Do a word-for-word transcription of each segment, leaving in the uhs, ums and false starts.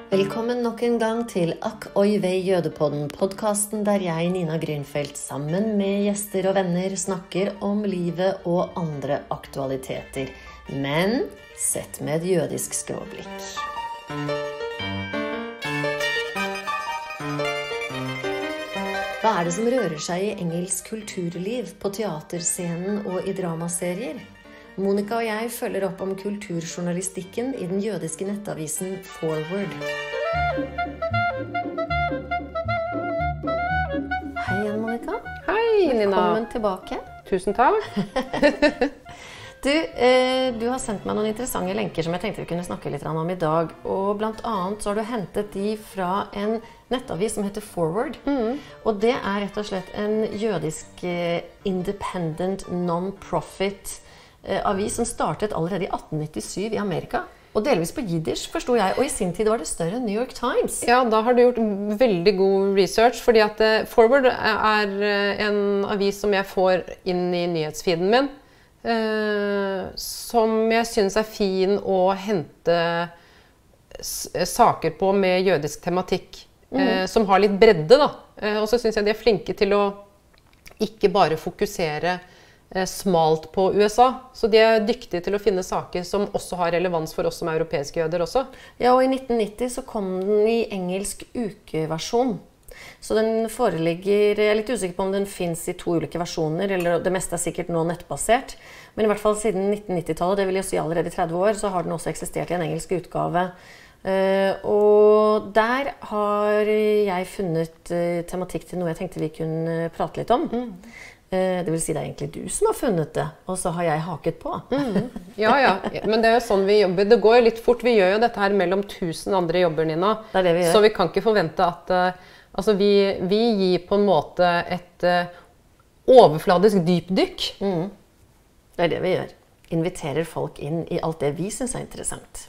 Velkommen nok en gang til Akk Oi Vei Jødepodden, podcasten der jeg, Nina Grünfeldt, sammen med gjester og venner snakker om livet og andre aktualiteter, men sett med et jødisk skråblikk. Hva er det som rører seg i engelsk kulturliv, på teaterscenen og i dramaserier? Monica og jeg følger opp om kulturjournalistikken i den jødiske nettavisen Forward. Hei igjen, Monica. Hei, Nina. Velkommen tilbake. Tusen takk. du, eh, du har sendt meg noen interessante lenker som jeg tenkte vi kunne snakke litt om i dag. Og blant annet så har du hentet de fra en nettavis som heter Forward. Mm. Og det er rett og slett en jødisk eh, independent non-profit avis som startet allerede i atten nittisju i Amerika. Og delvis på jiddisch, forstod jeg. Og i sin tid var det større enn New York Times. Ja, da har du gjort veldig god research, fordi at uh, Forward er uh, en avis som jeg får inn i nyhetsfeeden min, uh, som jeg synes er fin å hente s saker på med jødisk tematikk, mm. uh, som har litt bredde, da. Uh, og så synes jeg de er flinke til å ikke bare fokusere smalt på U S A, så de er dyktige til å finne saker som også har relevans for oss som europeiske jøder også. Ja, og i nitten nitti så kom den i engelsk ukeversjon. Så den foreligger, jeg er litt usikker på om den finnes i to ulike versjoner, eller det meste er sikkert nå nettbasert, men i hvert fall siden nitten nitti-tallet, det vil jeg si allerede i tretti år, så har den også eksistert i en engelsk utgave. Uh, og der har jeg funnet uh, tematikk til noe jeg tenkte vi kunne prate litt om. Mm. Det vil si det er egentlig du som har funnet det, og så har jeg haket på. Mm. Ja, ja, men det er jo sånn vi jobber. Det går jo litt fort. Vi gjør jo dette her mellom tusen andre jobber, Nina. Det er det vi gjør. Så vi kan ikke forvente at uh, altså vi, vi gir på en måte et uh, overfladisk dypdykk. Mm. Det er det vi gjør. Inviterer folk inn i alt det vi synes er interessant.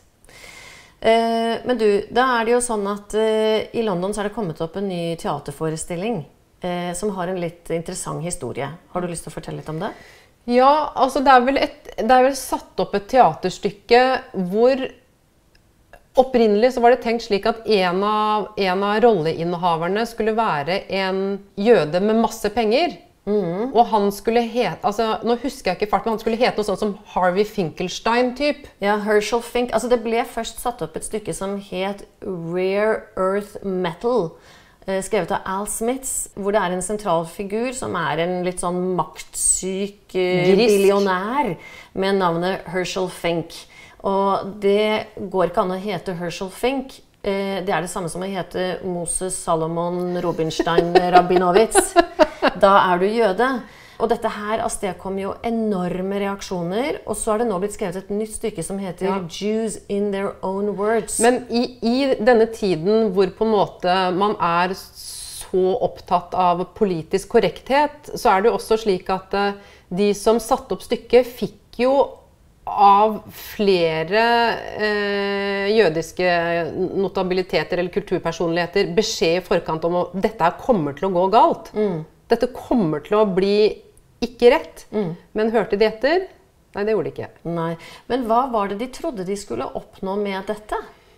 Uh, men du, da er det jo sånn at uh, i London så er det kommet opp en ny teaterforestilling Eh, som har en litt interessant historie. Har du lyst til å fortelle litt om det? Ja, altså det er vel, et, det er vel satt opp et teaterstykke hvor opprinnelig så var det tenkt slik at en av, en av rolleinnehaverne skulle være en jøde med masse penger. Mm. Og han skulle hete, altså nå husker jeg ikke fart, men han skulle hete noe sånt som Harvey Finkelstein-typ. Ja, Herschel Fink. Altså det ble først satt opp et stykke som het Rare Earth Metal, skrevet av Al Smiths, hvor det er en sentral figur som er en litt sånn maktsyk uh, billionær med navnet Herschel Fink. Og det går ikke an å hete Herschel Fink. Uh, det er det samme som å hete Moses Salomon Rubinstein Rabinovitz. Da er du jøde. Og dette her avstedkom jo enorme reaksjoner, og så har det nå blitt skrevet et nytt stykke som heter ja. Jews in their own words. Men i, i denne tiden hvor på en måte man er så opptatt av politisk korrekthet, så er det jo også slik at uh, de som satte opp stykket fikk jo av flere uh, jødiske notabiliteter eller kulturpersonligheter beskjed i forkant om at dette her kommer til å gå galt. Mm. Dette kommer til å bli ikke rett, mm. men hørte de etter? Nei, det gjorde de ikke. Nei, men hva var det de trodde de skulle oppnå med dette?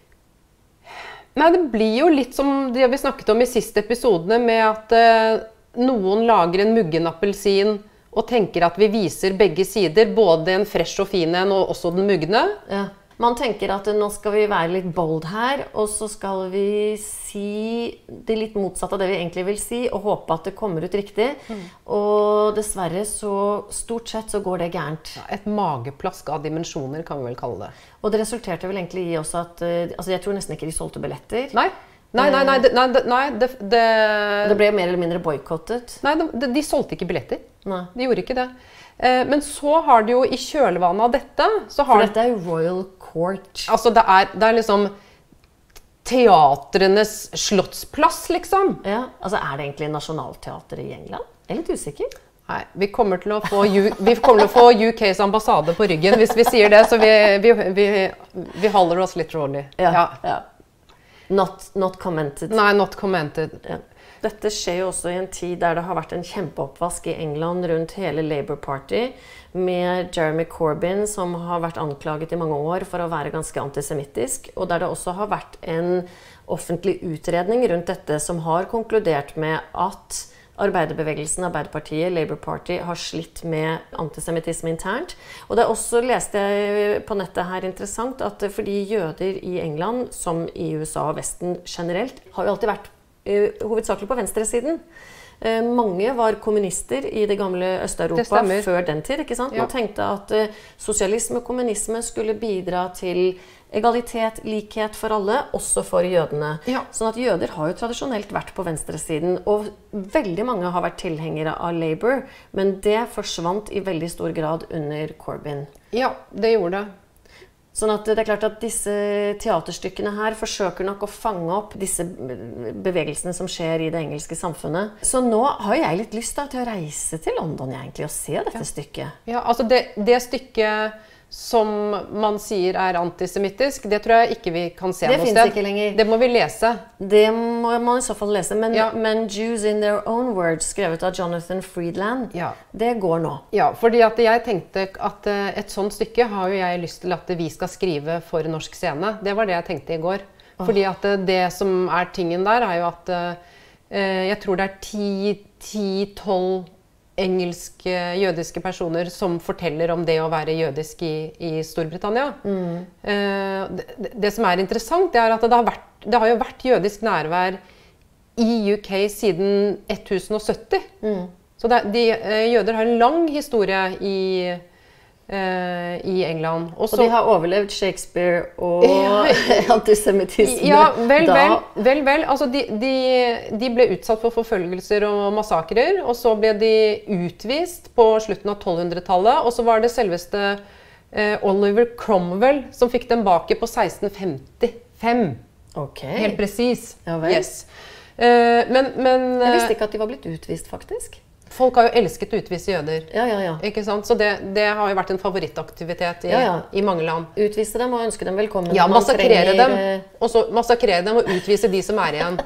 Nei, det blir jo litt som det vi snakket om i siste episodene, med at eh, noen lager en muggen appelsin og tenker at vi viser begge sider, både en fresh og fin en og også den mugne. Ja. Man tenker at nå skal vi være litt bold her, og så skal vi si det litt motsatte av det vi egentlig vil si, og håpe at det kommer ut riktig. Mm. Og dessverre så stort sett så går det gærent. Ja, et mageplask av dimensjoner kan vi vel kalle det. Og det resulterte vel egentlig i også at, altså jeg tror nesten ikke de solgte billetter. Nei. Nei, nei, nei, det, nei, det, nei det, det... det ble mer eller mindre boykottet. Nei, de, de solgte ikke billetter. Nei. De gjorde ikke det. Men så har det jo i kjølvannet av dette så har For dette er jo Royal Court. Altså det er, det er liksom teatrenes slottsplass, liksom. Ja, altså er det egentlig Nationalteatret i England? Jeg er litt usikker. Nei, vi kommer til å få, U vi kommer til å få U K's ambassade på ryggen hvis vi sier det, så vi, vi, vi, vi holder oss litt rolig. Ja, ja. Not, not commented. Nei, not commented. Ja. Dette skjer jo også i en tid der det har vært en kjempeoppvask i England rundt hele Labour Party, med Jeremy Corbyn som har vært anklaget i mange år for å være ganske antisemittisk, og der det også har vært en offentlig utredning rundt dette som har konkludert med at arbeiderbevegelsen, Arbeiderpartiet, Labour Party har slitt med antisemittisme internt. Og det er også, leste jeg på nettet her interessant, at fordi jøder i England, som i U S A og Vesten generelt, har jo alltid vært Uh, hovedsakelig på venstresiden. Uh, mange var kommunister i det gamle Øst-Europa før den tid, ikke sant? Man ja. tenkte at uh, sosialisme og kommunisme skulle bidra til egalitet, likhet for alle, også for jødene. Ja. Sånn at jøder har jo tradisjonelt vært på venstresiden, og veldig mange har vært tilhengere av Labour, men det forsvant i veldig stor grad under Corbyn. Ja, det gjorde det. Sånn at det er klart at disse teaterstykkene her forsøker nok å fange opp disse bevegelsene som skjer i det engelske samfunnet. Så nå har jeg litt lyst da, til å reise til London egentlig, og se dette ja. stykket. Ja, altså det, det stykket som man sier er antisemittisk, det tror jeg ikke vi kan se det noe sted. Det finnes ikke lenger. Det må vi lese. Det må man i så fall lese. Men, ja. men Jews in Their Own Words, skrevet av Jonathan Friedland, ja. det går nå. Ja, fordi at jeg tenkte at et sånt stykke har jo jeg lyst til at vi skal skrive for norsk scene. Det var det jeg tenkte i går. Oh. Fordi at det som er tingen der er jo at eh, jeg tror det er ti tolv engelske, jødiske personer som forteller om det å være jødisk i, i Storbritannia. Mm. Eh, det, det som er interessant, det er at det har, vært, det har jo vært jødisk nærvær i U K siden tusen sytti. Mm. Så det, de, jøder har en lang historie i, eh, i England. Også, og de har overlevd Shakespeare og antisemittisme. Ja, vel, vel. vel, vel. Altså, de, de, de ble utsatt for forfølgelser og massakrer, og så ble de utvist på slutten av tolvhundretallet, og så var det selveste eh, Oliver Cromwell som fikk dem bak på seksten femtifem. Okay. Helt presis. Ja, vel. Yes. Eh, men, men, Jeg visste ikke at de var blitt utvist, faktisk. Folk har jo elsket å utvise jøder. Ja, ja, ja. Ikke sant? Så det, det har jo vært en favorittaktivitet i, ja, ja. i mange land. Utvise dem og ønske dem velkommen. Ja, massakrere trenger... dem. Og så massakrere dem og utvise de som er igjen.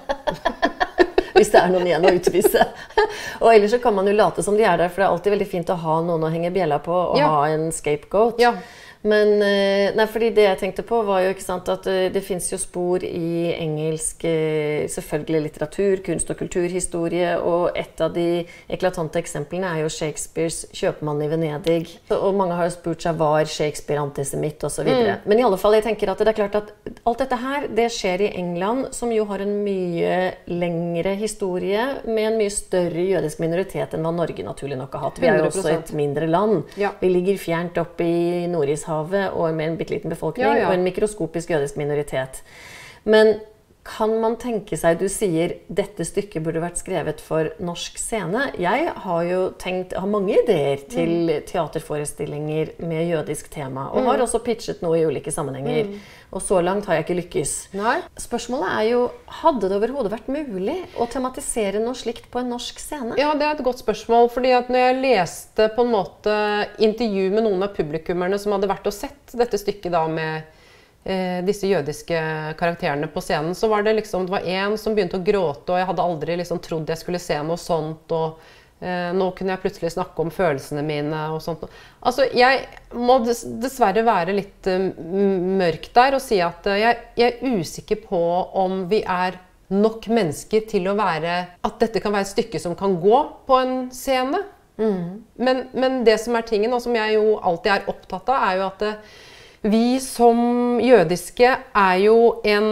Hvis det er noen igjen å utvise. Og ellers så kan man jo late som de er der, for det er alltid veldig fint å ha noen å henge bjella på og ja. ha en scapegoat. Ja. Men nei, fordi det jeg tenkte på var jo ikke sant, at det finnes jo spor i engelsk selvfølgelig litteratur, kunst- og kulturhistorie, og et av de eklatante eksemplene er jo Shakespeares Kjøpmann i Venedig. Og mange har jo spurt seg, var Shakespeare antisemitt og så videre. Mm. Men i alle fall, jeg tenker at det er klart at alt dette her, det skjer i England, som jo har en mye lengre historie, med en mye større jødisk minoritet enn hva Norge naturlig nok har hatt. Vi er jo også et mindre land. Ja. Vi ligger fjernt opp i Nordishavet, og med en bitteliten befolkning, ja, ja. og en mikroskopisk jødisk minoritet. Men kan man tenke seg, du sier, dette stykket burde vært skrevet for norsk scene. Jeg har jo tenkt, har mange ideer til mm. teaterforestillinger med jødisk tema, og mm. har også pitchet noe i ulike sammenhenger. Mm. Og så langt har jeg ikke lykkes. Nei. Spørsmålet er jo, hadde det overhodet vært mulig å tematisere noe slikt på en norsk scene? Ja, det er et godt spørsmål, fordi at når jeg leste på en måte intervju med noen av publikummerne som hadde vært og sett dette stykket da med eh, disse jødiske karakterene på scenen, så var det liksom, det var en som begynte å gråte, og jeg hadde aldri liksom trodd jeg skulle se noe sånt, og Eh, nå kunne jeg plutselig snakke om følelsene mine og sånt. Altså, jeg må dessverre være litt uh, mørk der og si at uh, jeg, jeg er usikker på om vi er nok mennesker til å være, at dette kan være et stykke som kan gå på en scene. Mm. Men, men det som er tingen, og som jeg jo alltid er opptatt av, er jo at uh, vi som jødiske er jo en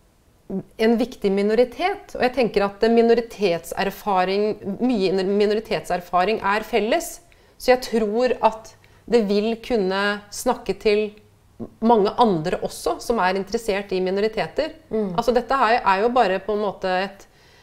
en viktig minoritet, og jeg tenker at minoritetserfaring, mye minoritetserfaring er felles, så jeg tror at det vil kunne snakke til mange andre også, som er interessert i minoriteter. Mm. Altså dette her er jo bare på en måte et,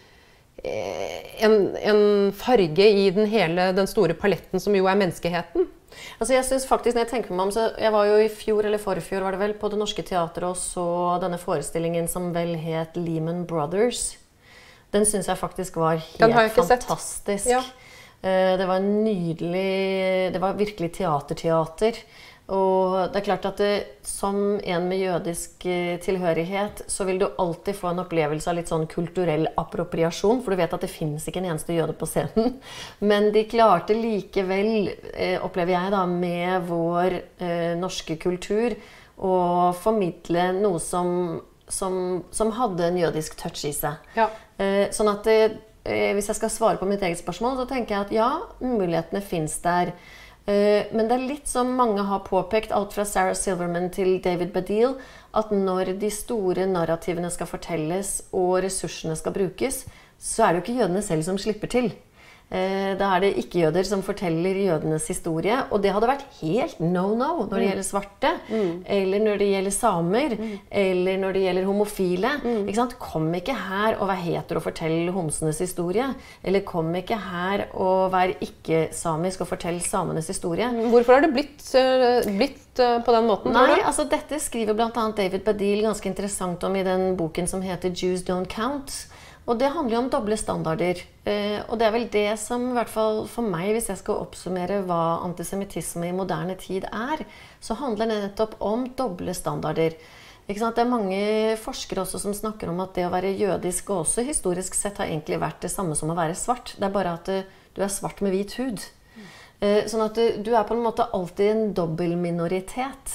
en, en farge i den hele, den store paletten som jo er menneskeheten. Altså jeg synes faktisk, når jeg tenker meg om, så jeg var jo i fjor eller forfjor var det vel, på Det Norske Teatret og så denne forestillingen som vel het Lehman Brothers. Den synes jeg faktisk var helt fantastisk. Ja. Det var nydelig, det var virkelig teaterteater. Og det er klart at det, som en med jødisk tilhørighet, så vil du alltid få en opplevelse av litt sånn kulturell appropriasjon, for du vet at det finnes ikke en eneste jøde på scenen. Men de klarte likevel, opplever jeg da, med vår eh, norske kultur, å formidle noe som, som, som hadde en jødisk touch i seg. Ja. Eh, sånn at det, eh, hvis jeg skal svare på mitt eget spørsmål, så tenker jeg at ja, mulighetene finnes der. Men det er litt som mange har påpekt, alt fra Sarah Silverman til David Baddiel, at når de store narrativene skal fortelles og ressursene skal brukes, så er det jo ikke jødene selv som slipper til. Da er det ikke-jøder som forteller jødenes historie, og det hadde vært helt no-no når det gjelder svarte, mm. eller når det gjelder samer, mm. eller når det gjelder homofile. Mm. Ikke sant? Kom ikke her og vær hetero og fortell homsenes historie, eller kom ikke her og vær ikke-samisk og fortell samenes historie. Hvorfor har det blitt, blitt på den måten? Nei, altså dette skriver blant annet David Baddiel ganske interessant om i den boken som heter Jews Don't Count. Og det handler jo om doble standarder. Eh, og det er vel det som, i hvert fall for meg, hvis jeg skal oppsummere hva antisemittisme i moderne tid er, så handler det nettopp om doble standarder. Ikke sant? Det er mange forskere også som snakker om at det å være jødisk og også historisk sett har egentlig vært det samme som å være svart. Det er bare at du er svart med hvit hud. Eh, sånn at du, du er på en måte alltid en dobbel minoritet.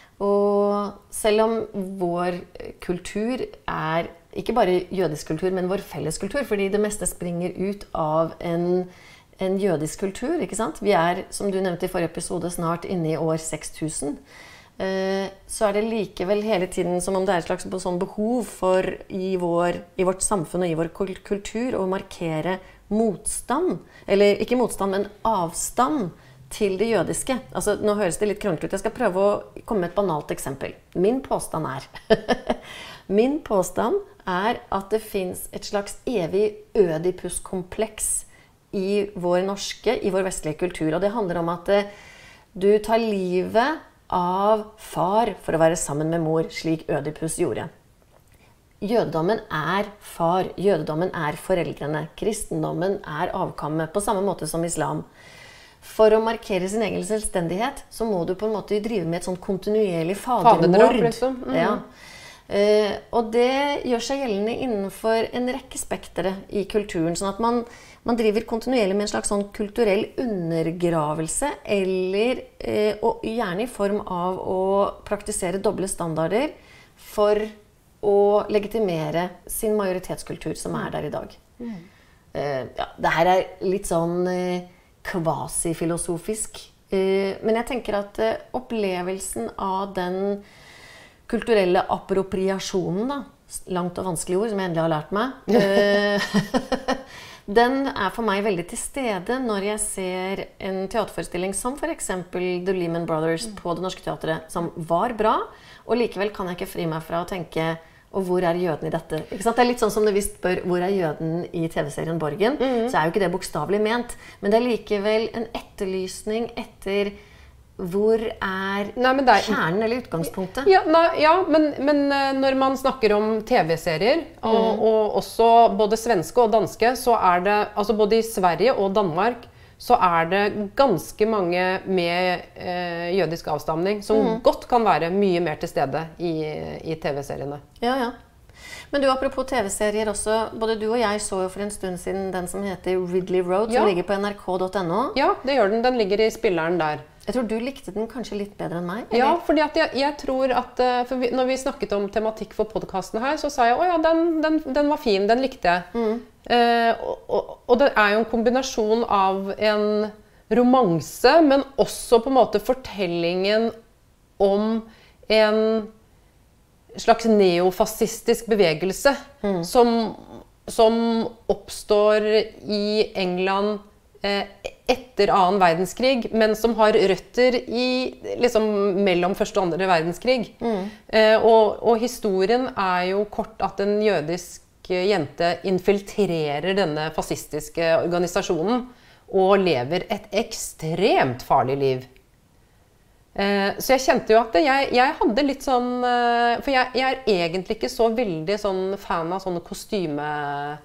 Og selv om vår kultur er ikke bare jødisk kultur, men vår felles kultur, fordi det meste springer ut av en, en jødisk kultur, ikke sant? Vi er, som du nevnte i forrige episode, snart inne i år seks tusen. Eh, så er det likevel hele tiden som om det er et slags sånn behov for i, vår, i vårt samfunn og i vår kultur å markere motstand, eller ikke motstand, men avstand til det jødiske. Altså, nå høres det litt kronglete ut. Jeg skal prøve å komme med et banalt eksempel. Min påstand er Min påstand er at det finnes et slags evig ødipuskompleks i vår norske, i vår vestlige kultur. Og det handler om at du tar livet av far for å være sammen med mor, slik Ødipus gjorde. Jødedommen er far, jødedommen er foreldrene, kristendommen er avkammet, på samme måte som islam. For å markere sin egen selvstendighet, så må du på en måte drive med et sånt kontinuerlig fadermord. Faderdrap, liksom. Mm. Ja. Uh, og det gjør seg gjeldende innenfor en rekke spektere i kulturen, sånn at man, man driver kontinuerlig med en slags sånn kulturell undergravelse, eller uh, og gjerne i form av å praktisere doble standarder for å legitimere sin majoritetskultur som er der i dag. Mm. Uh, ja, det her er litt sånn uh, kvasifilosofisk, uh, men jeg tenker at uh, opplevelsen av den kulturelle appropriasjonen, da, langt og vanskelig ord, som jeg endelig har lært meg, den er for meg veldig til stede når jeg ser en teaterforestilling som for eksempel The Lehman Brothers på Det Norske Teatret, som var bra, og likevel kan jeg ikke fri meg fra å tenke, og hvor er jøden i dette? Ikke sant? Det er litt sånn som det visst spør, hvor er jøden i tv-serien Borgen? Mm. Så er jo ikke det bokstavelig ment, men det er likevel en etterlysning etter hvor er, nei, er kjernen eller utgangspunktet? Ja, nei, ja men, men når man snakker om tv-serier, og, mm. og også både svenske og danske, så er det, altså både i Sverige og Danmark, så er det ganske mange med eh, jødisk avstamning, som mm. godt kan være mye mer til stede i, i tv-seriene. Ja, ja. Men du, apropos tv-serier også, både du og jeg så jo for en stund siden den som heter Ridley Road, som ja. ligger på n r k punktum n o. Ja, det gjør den. Den ligger i spilleren der. Jeg tror du likte den kanskje litt bedre enn meg? Eller? Ja, fordi at jeg, jeg tror at for vi, når vi snakket om tematikk for podcasten her, så sa jeg, åja, den, den, den var fin, den likte jeg. Mm. Eh, og, og, og det er jo en kombinasjon av en romanse, men også på en måte fortellingen om en slags neofascistisk bevegelse mm. som, som oppstår i England etter annen verdenskrig, men som har røtter i liksom mellom første og andre verdenskrig. Mm. Eh, og, og historien er jo kort at en jødisk jente infiltrerer denne fascistiske organisasjonen og lever et ekstremt farlig liv. Eh, så jeg kjente jo at jeg, jeg hadde litt sånn, eh, for jeg, jeg er egentlig ikke så veldig sånn fan av sånne kostyme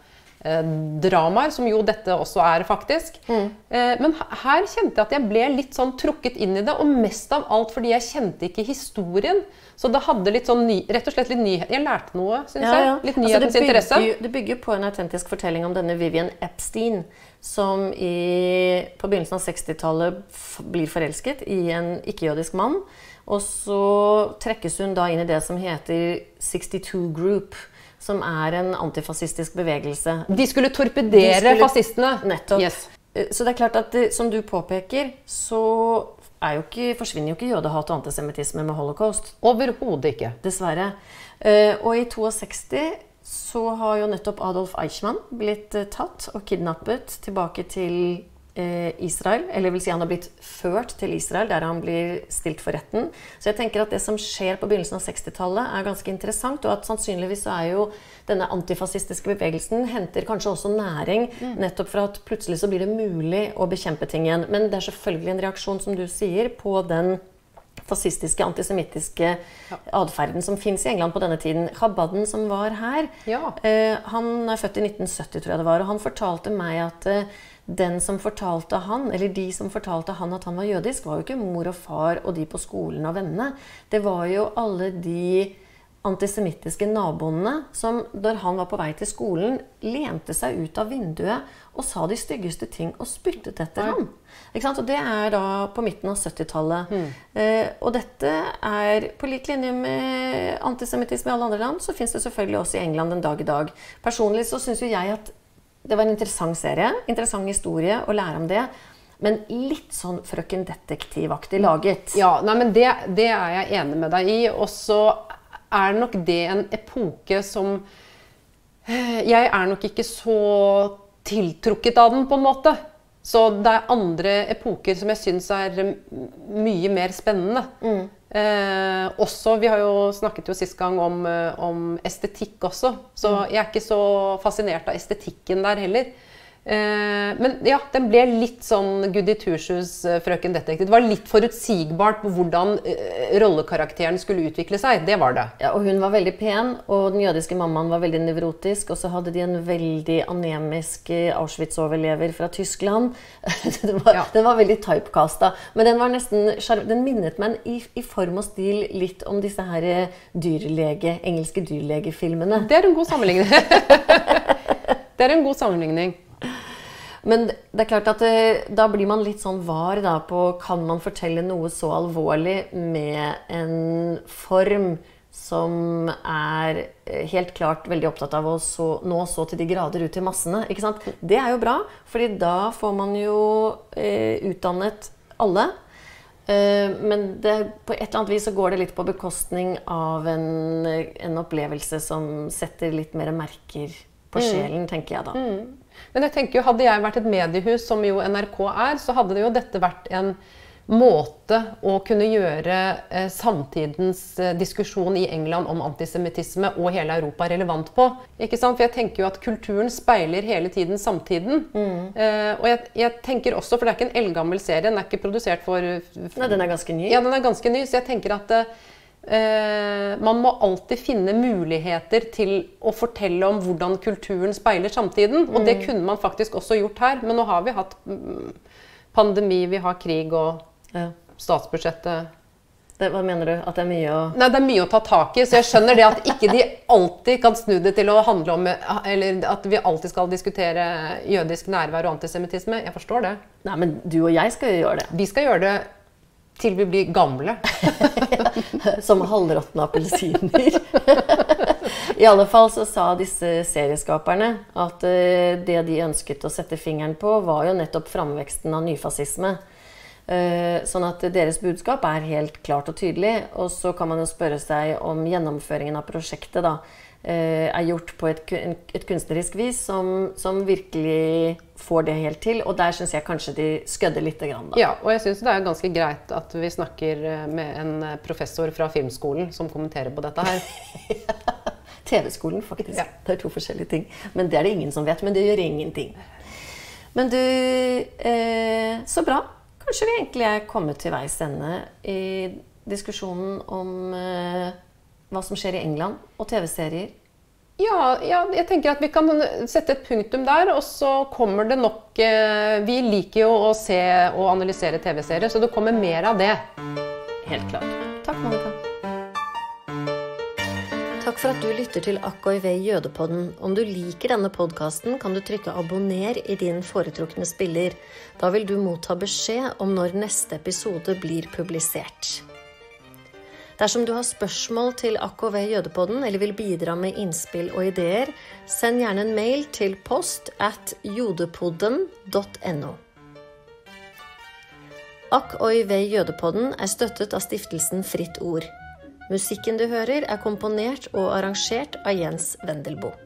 eh, dramaer, som jo dette også er faktisk. Mm. Eh, men her kjente jeg at jeg ble litt sånn trukket inn i det, og mest av alt fordi jeg kjente ikke historien. Så det hadde litt sånn ny, rett og slett litt nyhet. Jeg lærte noe, synes ja, ja. jeg. Litt nyhetens altså, det interesse. Bygger, det bygger på en autentisk fortelling om denne Vivian Epstein, som i, på begynnelsen av sekstitallet blir forelsket i en ikke-jødisk mann. Og så trekkes hun da inn i det som heter sekstito Group, som er en antifascistisk bevegelse. De skulle torpedere De skulle, fascistene. Nettopp. Yes. Så det er klart at, som du påpeker, så er jo ikke, forsvinner jo ikke jødehat og antisemittisme med holocaust. Overhodet ikke. Dessverre. Og i sekstito så har jo nettopp Adolf Eichmann blitt tatt og kidnappet tilbake til Israel. Eller vil si han har blitt ført til Israel, der han blir stilt for retten. Så jeg tenker at det som skjer på begynnelsen av sekstitallet er ganske interessant, og at sannsynligvis så er jo denne antifascistiske bevegelsen henter kanskje også næring, mm. nettopp for at plutselig så blir det mulig å bekjempe ting igjen. Men det er selvfølgelig en reaksjon, som du sier, på den fascistiske, antisemittiske ja. adferden som finnes i England på denne tiden. Chabadden som var her, ja. eh, han er født i nitten sytti, tror jeg det var, og han fortalte meg at eh, den som fortalte han, eller de som fortalte han at han var jødisk, var jo ikke mor og far og de på skolen og vennene. Det var jo alle de antisemittiske naboene som, når han var på vei til skolen, lente seg ut av vinduet og sa de styggeste ting og spyttet etter ham. Ikke sant? Og det er da på midten av syttitallet. Mm. Eh, og dette er på lik linje med antisemittisme i alle andre land, så finnes det selvfølgelig også i England en dag i dag. Personlig så synes jo jeg at det var en interessant serie, interessant historie å lære om det, men litt sånn frøken detektivaktig laget. Ja, nei, men det, det er jeg enig med deg i, og så er nok det en epoke som jeg er nok ikke så tiltrukket av den på en måte. Så det er andre epoker som jeg synes er mye mer spennende. Mm. Eh, også, vi har jo snakket jo sist gang om, om estetikk også, så mm. jeg er ikke så fascinert av estetikken der heller. Eh, men ja, den ble litt sånn Goody Two-Shoes frøken detektiv. Det var litt forutsigbart på hvordan eh, rollekarakteren skulle utvikle seg. Det var det. Ja, og hun var veldig pen, og den jødiske mammaen var veldig nevrotisk, og så hadde de en veldig anemisk Auschwitz-overlever fra Tyskland. den, var, ja. den var veldig typecasta, men den var nesten, den minnet meg i, i form og stil litt om disse her dyrlege, engelske dyrlegefilmene. Det er en god sammenligning. Det er en god sammenligning. Men det er klart at det, da blir man litt sånn var da, på kan man fortelle noe så alvorlig med en form som er helt klart veldig opptatt av å så, nå så til de grader ut til massene, ikke sant? Det er jo bra, fordi da får man jo eh, utdannet alle. Eh, men det, på et eller annet vis så går det litt på bekostning av en, en opplevelse som setter litt mer merker på sjelen, mm. tenker jeg da. Mm. Men jeg tenker jo, hadde jeg vært et mediehus, som jo N R K er, så hadde det jo dette vært en måte å kunne gjøre eh, samtidens eh, diskusjon i England om antisemittisme og hele Europa relevant på. Ikke sant? For jeg tenker jo at kulturen speiler hele tiden samtiden. Mm. Eh, og jeg, jeg tenker også, for det er ikke en eldgammel serie, den er ikke produsert for... Nei, den er ganske ny. Ja, den er ganske ny, så jeg tenker at... Uh, man må alltid finne muligheter til å fortelle om hvordan kulturen speiler samtiden, og det kunne man faktisk også gjort her, men nå har vi hatt pandemi, vi har krig og ja. statsbudsjettet. Det, hva mener du? At det er mye å... Nei, det er mye å ta tak i, så jeg skjønner det at ikke de alltid kan snu det til å handle om, eller at vi alltid skal diskutere jødisk nærvær og antisemittisme. Jeg forstår det. Nei, men du og jeg skal jo gjøre det. Vi skal gjøre det til vi blir gamle. Som halvråtne appelsiner. I alle fall så sa disse serieskaperne at uh, det de ønsket å sette fingeren på var jo nettopp framveksten av nyfascisme. Uh, sånn at deres budskap er helt klart og tydelig, og så kan man jo spørre seg om gjennomføringen av prosjektet da, uh, er gjort på et, et kunstnerisk vis som, som virkelig får det helt til, og der synes jeg kanskje de skødder litt grann da. Ja, og jeg synes det er ganske greit at vi snakker med en professor fra filmskolen som kommenterer på dette her. T V-skolen faktisk, ja. Det er to forskjellige ting, men det er det ingen som vet, men det gjør ingenting. Men du, eh, så bra. Kanskje vi egentlig er kommet til veis ende i diskusjonen om eh, hva som skjer i England og T V-serier Ja, ja, jeg tenker at vi kan sette et punktum der, og så kommer det nok eh, Vi liker jo å se og analysere T V-serier, så det kommer mer av det. Helt klart. Takk, Monica. Takk for at du lytter til A K V Jødepodden. Om du liker denne podcasten, kan du trykke abonner i din foretrukne spiller. Da vil du motta beskjed om når neste episode blir publisert. Dersom du har spørsmål til A K V Jødepodden eller vil bidra med innspill og ideer, send gjerne en mail til post at jodepodden punktum no. A K V Jødepodden er støttet av stiftelsen Fritt Ord. Musikken du hører er komponert og arrangert av Jens Wendelbo.